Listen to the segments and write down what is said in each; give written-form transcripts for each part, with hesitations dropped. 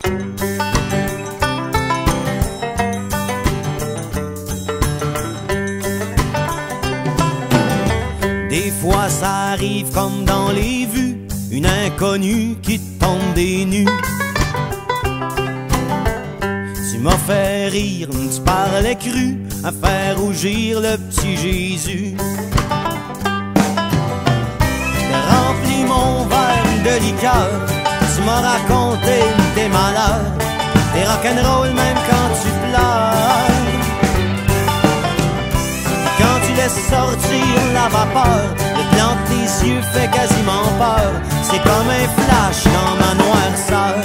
Des fois ça arrive comme dans les vues, une inconnue qui te tombe des nues. Tu m'as fait rire, tu parlais cru, à faire rougir le petit Jésus. T'as rempli mon verre de liqueur, tu m'as raconté tes malheurs, t'es rock'n'roll même quand tu pleures. Quand tu laisses sortir la vapeur, le blanc de tes yeux fait quasiment peur. C'est comme un flash dans ma noirceur.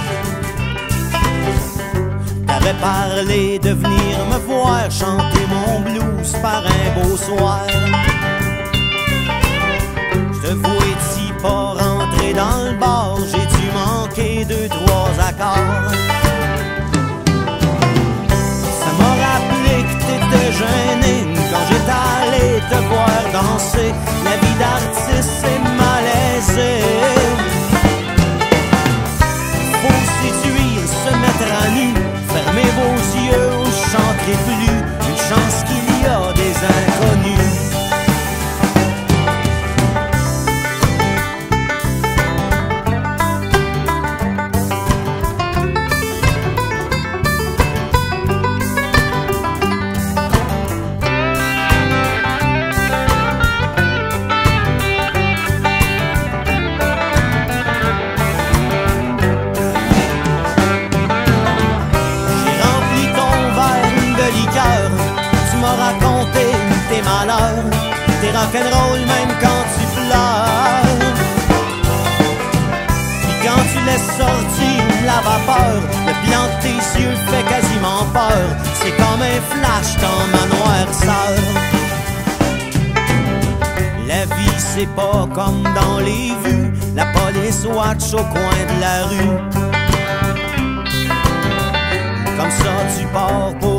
T'avais parlé de venir me voir chanter mon blues par un beau soir. Je te vois si pas rentrer dans le bar, j'ai dû manquer 2-3 accords. Ça m'a rappelé que t'étais gêné quand j'étais allé te voir danser. La vie d'artiste c'est malaisé. Faut séduire, se mettre à nu, fermez vos yeux ou chantez plus. Une chance qu'il y a des inconnus. T'es rock'n'roll même quand tu pleures. Puis quand tu laisses sortir la vapeur, le blanc de tes yeux fait quasiment peur. C'est comme un flash dans ma noirceur. La vie c'est pas comme dans les vues, la police watch au coin de la rue. Comme ça tu pars pour